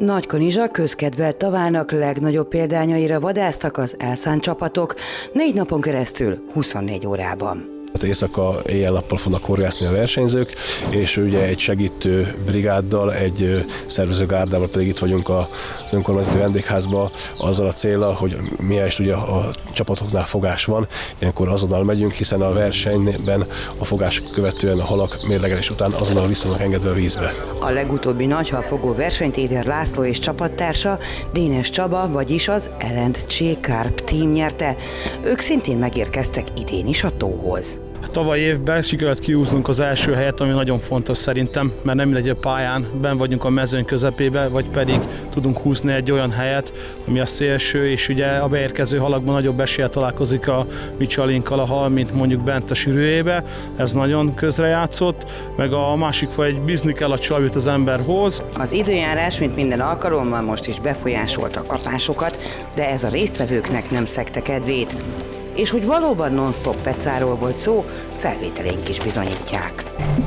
Nagykanizsa közkedvelt tavának legnagyobb példányaira vadásztak az elszánt csapatok 4 napon keresztül 24 órában. Éjszaka éjjel-nappal fognak horgászni a versenyzők, és ugye egy segítő brigáddal, egy szervezőgárdával pedig itt vagyunk az önkormányzati vendégházban azzal a céllal, hogy miért ugye a csapatoknál fogás van, ilyenkor azonnal megyünk, hiszen a versenyben a fogás követően a halak mérlegelés után azonnal vissza vannak engedve a vízbe. A legutóbbi nagyhalfogó versenyt Éder László és csapattársa Dénes Csaba, vagyis az Csó-tó Carp Team nyerte. Ők szintén megérkeztek idén is a tóhoz. Tavaly évben sikerült kiúznunk az első helyet, ami nagyon fontos szerintem, mert nem mindegy a pályán, benn vagyunk a mezőny közepébe, vagy pedig tudunk húzni egy olyan helyet, ami a szélső, és ugye a beérkező halakban nagyobb eséllyel találkozik a Michelinkkal a hal, mint mondjuk bent a sűrűjébe. Ez nagyon közrejátszott, meg a másik, hogy bízni kell a csajút az ember hoz. Az időjárás, mint minden alkalommal, most is befolyásolta a kapásokat, de ez a résztvevőknek nem szegte kedvét. És hogy valóban non-stop pecáról volt szó, felvételénk is bizonyítják.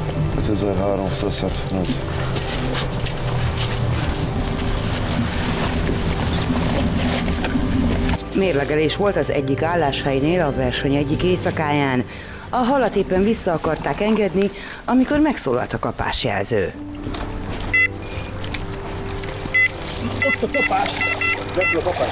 5375. Mérlegelés volt az egyik álláshelynél a verseny egyik éjszakáján. A halat éppen vissza akarták engedni, amikor megszólalt a kapásjelző. Ott a kapás! Repül a kapás!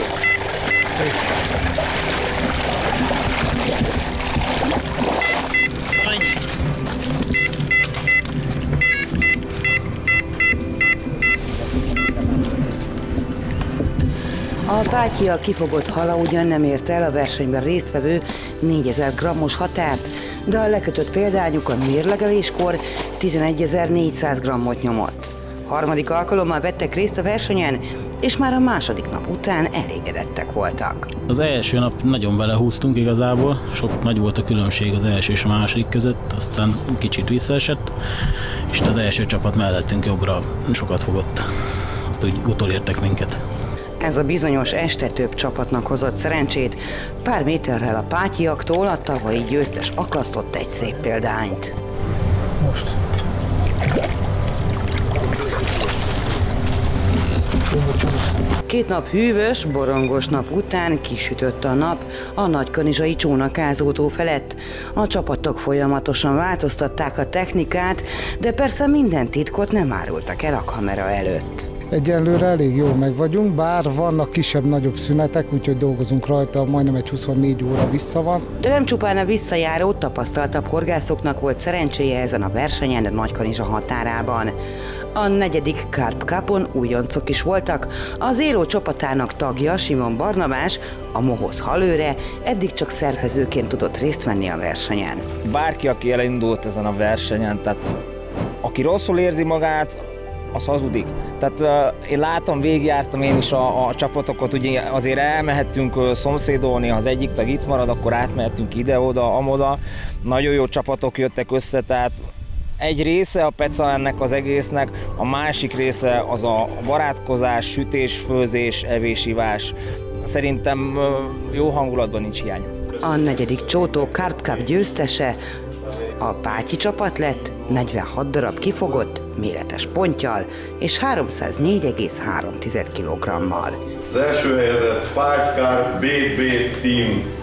A pátya kifogott hala ugyan nem érte el a versenyben résztvevő 4000 grammos határt, de a lekötött példányuk a mérlegeléskor 11.400 grammot nyomott. Harmadik alkalommal vettek részt a versenyen, és már a második nap után elégedettek voltak. Az első nap nagyon belehúztunk igazából, nagy volt a különbség az első és a második között, aztán kicsit visszaesett, és az első csapat mellettünk jobbra sokat fogott. Azt úgy utolértek minket. Ez a bizonyos este több csapatnak hozott szerencsét. Pár méterrel a pátyiaktól a tavalyi győztes akasztott egy szép példányt. Most. Két nap hűvös, borongos nap után kisütött a nap a nagykanizsai csónakázótó felett. A csapatok folyamatosan változtatták a technikát, de persze minden titkot nem árultak el a kamera előtt. Egyelőre elég jól meg vagyunk, bár vannak kisebb-nagyobb szünetek, úgyhogy dolgozunk rajta, majdnem egy 24 óra vissza van. De nem csupán a visszajáró, tapasztaltabb horgászoknak volt szerencséje ezen a versenyen a Nagykanizsa határában. A 4. Carp Cupon újoncok is voltak. Az Éró csapatának tagja, Simon Barnabás, a mohoz halőre, eddig csak szervezőként tudott részt venni a versenyen. Bárki, aki elindult ezen a versenyen, tehát aki rosszul érzi magát, az hazudik. Tehát én látom, végigjártam én is a csapatokat, ugye azért elmehettünk szomszédolni, ha az egyik tag itt marad, akkor átmehetünk ide-oda, amoda. Nagyon jó csapatok jöttek össze, tehát egy része a peca ennek az egésznek, a másik része az a barátkozás, sütés, főzés, evés-ivás. Szerintem jó hangulatban nincs hiány. A 4. Csó-tó Carp Cup győztese a pátyi csapat lett 46 darab kifogott, méretes ponttyal és 304,3 kg-mal. Az első helyezett Csó-tó Carp BB Team